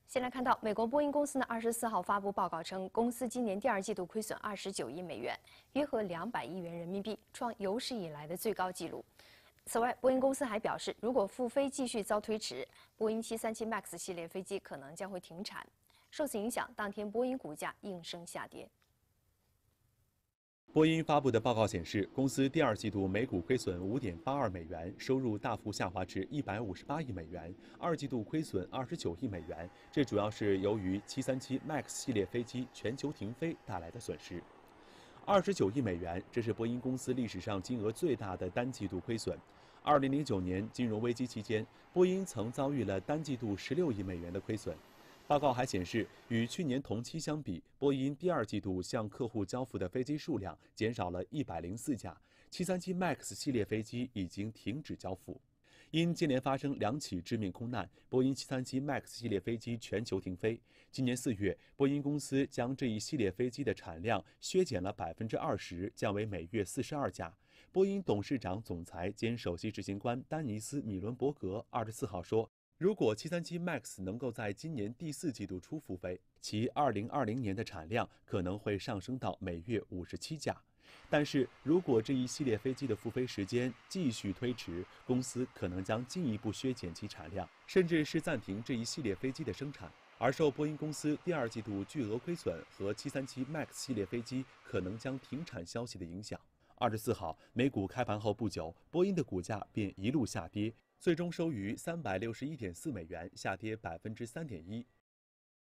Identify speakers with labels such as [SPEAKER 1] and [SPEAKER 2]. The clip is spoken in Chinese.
[SPEAKER 1] 先来看到，美国波音公司呢24号发布报告称，公司今年第二季度亏损29亿美元，约合200亿元人民币，创有史以来的最高纪录。此外，波音公司还表示，如果复飞继续遭推迟，波音737 MAX 系列飞机可能将会停产。受此影响，当天波音股价应声下跌。
[SPEAKER 2] 波音发布的报告显示，公司第二季度每股亏损5.82美元，收入大幅下滑至158亿美元，二季度亏损29亿美元。这主要是由于737 MAX 系列飞机全球停飞带来的损失。29亿美元，这是波音公司历史上金额最大的单季度亏损。2009年金融危机期间，波音曾遭遇了单季度16亿美元的亏损。 报告还显示，与去年同期相比，波音第二季度向客户交付的飞机数量减少了104架，737 MAX 系列飞机已经停止交付。因接连发生2起致命空难，波音737 MAX 系列飞机全球停飞。今年4月，波音公司将这一系列飞机的产量削减了20%，降为每月42架。波音董事长、总裁兼首席执行官丹尼斯·米伦伯格24号说。 如果737 MAX 能够在今年第4季度初复飞，其2020年的产量可能会上升到每月57架。但是如果这一系列飞机的复飞时间继续推迟，公司可能将进一步削减其产量，甚至是暂停这一系列飞机的生产。而受波音公司第二季度巨额亏损和737 MAX 系列飞机可能将停产消息的影响，24号美股开盘后不久，波音的股价便一路下跌。 最终收于361.4美元，下跌3.1%。